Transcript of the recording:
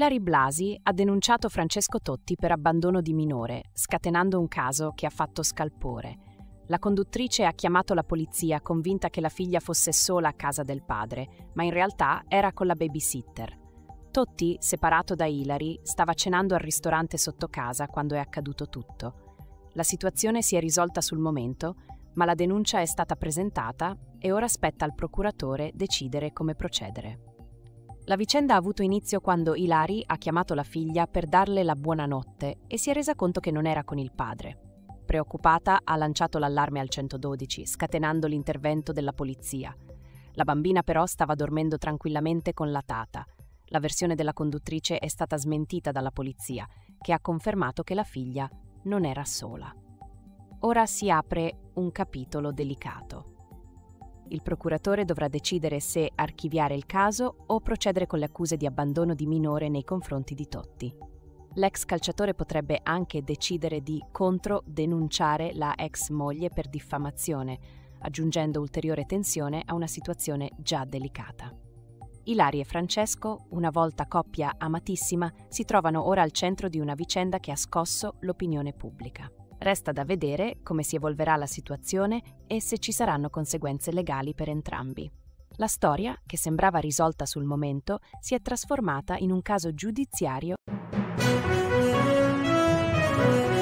Ilary Blasi ha denunciato Francesco Totti per abbandono di minore, scatenando un caso che ha fatto scalpore. La conduttrice ha chiamato la polizia convinta che la figlia fosse sola a casa del padre, ma in realtà era con la babysitter. Totti, separato da Ilary, stava cenando al ristorante sotto casa quando è accaduto tutto. La situazione si è risolta sul momento, ma la denuncia è stata presentata e ora spetta al procuratore decidere come procedere. La vicenda ha avuto inizio quando Ilary ha chiamato la figlia per darle la buonanotte e si è resa conto che non era con il padre. Preoccupata, ha lanciato l'allarme al 112, scatenando l'intervento della polizia. La bambina però stava dormendo tranquillamente con la tata. La versione della conduttrice è stata smentita dalla polizia, che ha confermato che la figlia non era sola. Ora si apre un capitolo delicato. Il procuratore dovrà decidere se archiviare il caso o procedere con le accuse di abbandono di minore nei confronti di Totti. L'ex calciatore potrebbe anche decidere di controdenunciare la ex moglie per diffamazione, aggiungendo ulteriore tensione a una situazione già delicata. Ilary e Francesco, una volta coppia amatissima, si trovano ora al centro di una vicenda che ha scosso l'opinione pubblica. Resta da vedere come si evolverà la situazione e se ci saranno conseguenze legali per entrambi. La storia, che sembrava risolta sul momento, si è trasformata in un caso giudiziario